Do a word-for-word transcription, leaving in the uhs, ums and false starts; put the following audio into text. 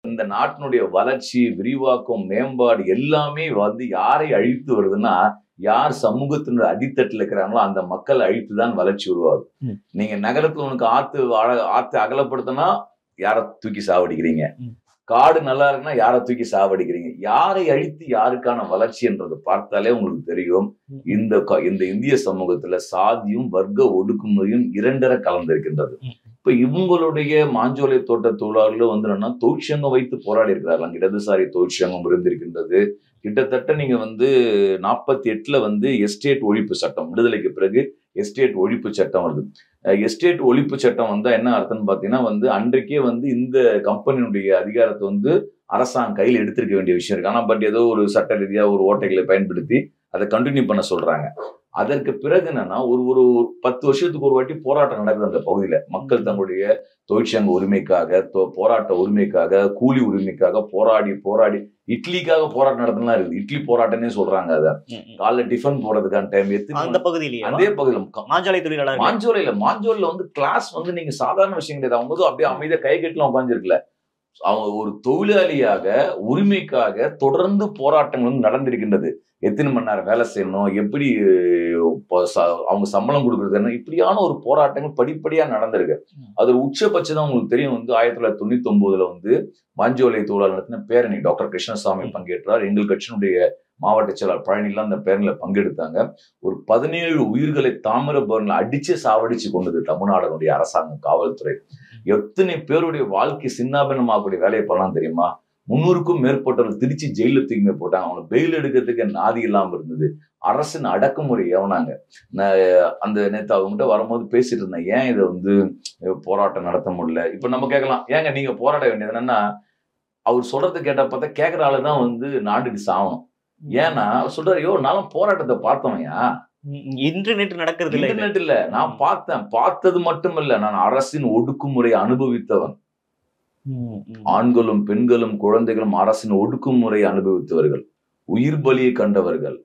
இந்த நாட்டினுடைய வளர்ச்சி, விரிவாக்கம், மேம்பாடு எல்லாமே வந்து யாரை அழித்து வருதுன்னா, யார் சமூகத்தினுடைய அடித்தட்டுல இருக்கிறாங்களோ அந்த மக்கள் அழித்து தான் வளர்ச்சி உருவாகும். ம். நீங்க நகரத்துல உனக்கு ஆத்து அழ ஆத்த அகலப்படுத்தினா யார தூக்கி சாவடிக்கிறீங்க. ம். காடு நல்லா இருக்குன்னா யார தூக்கி சாவடிக்கிறீங்க. யாரை அழித்து யாருக்கான வளர்ச்சி என்றத பார்த்தாலே உங்களுக்கு தெரியும். ம். இந்த க இந்த இந்திய சமூகத்துல சாதியும், வர்க்க ஒடுக்குமுறையும் இரண்டர கலந்திருக்கின்றது. ம். இப்ப இவங்களுடைய மாஞ்சோலை தோட்ட தொழிலாளர்களும் வந்து என்னன்னா தொழிற்சங்கம் வைத்து போராடி இருக்கிறார்கள். அங்க இடதுசாரி தொழிற்சங்கம் இருந்திருக்கின்றது. கிட்டத்தட்ட நீங்க வந்து நாற்பத்தி எட்டுல வந்து எஸ்டேட் ஒழிப்பு சட்டம் விடுதலைக்கு பிறகு எஸ்டேட் ஒழிப்பு சட்டம் வருது. அஹ் எஸ்டேட் ஒழிப்பு சட்டம் வந்தா என்ன அர்த்தம்னு பாத்தீங்கன்னா வந்து அன்றைக்கே வந்து இந்த கம்பெனியுடைய அதிகாரத்தை வந்து அரசாங்கம் கையில் எடுத்திருக்க வேண்டிய விஷயம் இருக்கு. ஆனா பட் ஏதோ ஒரு சட்ட ரீதியா ஒரு ஓட்டைகளை பயன்படுத்தி அதை கண்டினியூ பண்ண சொல்றாங்க. அதற்கு பிறகு என்னன்னா ஒரு ஒரு பத்து வருஷத்துக்கு ஒரு வாட்டி போராட்டம் நடக்குது அந்த பகுதியில. மக்கள் தங்களுடைய தொழிற்சங்க உரிமைக்காக, தொ- போராட்ட உரிமைக்காக, கூலி உரிமைக்காக போராடி போராடி இட்லிக்காக போராட்டம் நடத்தலாம் இருக்குது. இட்லி போராட்டம்னே சொல்றாங்க. அத ம், ம். காலைல டிஃபன் போடுறதுக்கான டைம் அந்த எத்தனை பகுதியிலேயே அதே பகுதியில மாஞ்சாலை தொழிலாளர் மாஞ்சோலையில மாஞ்சோலையில வந்து கிளாஸ் வந்து நீங்க சாதாரண விஷயம் கிடையாது. அவங்க வந்து அப்படியே அமைதியா கை கட்டலாம் உட்காந்துருக்கல. அவங்க ஒரு தொழிலாளியாக உரிமைக்காக தொடர்ந்து போராட்டங்கள் வந்து நடந்திருக்கின்றது. எத்தனை மணி நேரம் வேலை செய்யணும், எப்படி இப்போ ச- அவங்க சம்பளம் கொடுக்கறது என்ன, இப்படியான ஒரு போராட்டங்கள் படிப்படியா நடந்திருக்கு. அது ஒரு உச்சபட்சம் தான் உங்களுக்கு தெரியும் வந்து ஆயிரத்தி தொள்ளாயிரத்தி தொண்ணூத்தி ஒன்பதுல வந்து மாஞ்சோலை தொழிலாளர் நடத்தின பேரணி டாக்டர் கிருஷ்ணசாமி பங்கேற்றார். எங்கள் கட்சியினுடைய மாவட்ட செயலாளர் பழனிலாம் அந்த பேரணியில பங்கெடுத்தாங்க. ஒரு பதினேழு உயிர்களை தாமிரபரணில அடிச்சு சாவடிச்சு கொண்டது தமிழ்நாடுடைய அரசாங்கம், காவல்துறை. எத்தனை பேருடைய வாழ்க்கை சின்னாபின்னமாகக்கூடிய வேலையை பண்ணலாம் தெரியுமா? முன்னூறுக்கும் மேற்பட்டவர்கள் திருச்சி ஜெயில தூக்கி போட்டாங்க. அவங்க பெயில் எடுக்கிறதுக்கு நாதி இல்லாம இருந்தது. அரசின் அடக்குமுறை எவனாங்க. நான் அந்த நேத்து அவங்ககிட்ட வரும்போது பேசிட்டு இருந்தேன். ஏன் இதை வந்து போராட்டம் நடத்த முடியல? இப்ப நம்ம கேட்கலாம், ஏங்க நீங்க போராட வேண்டியது என்னன்னா, அவர் சொல்றது கேட்ட பார்த்தா கேட்கிற ஆளுதான் வந்து நாண்டுட்டு சாகணும். ஏன்னா அவர் சொல்றாரு, யோ நானும் போராட்டத்தை பார்த்தவன்யா. இன்று நேற்று நடக்கிறது இல்லை. இன்டர்நெட் இல்ல, நான் பார்த்தேன். பார்த்தது மட்டும் இல்ல, நான் அரசின் ஒடுக்குமுறை அனுபவித்தவன். ம், ம். ஆண்களும் பெண்களும் குழந்தைகளும் அரசின் ஒடுக்குமுறை அனுபவித்தவர்கள், உயிர் பலியை கண்டவர்கள்.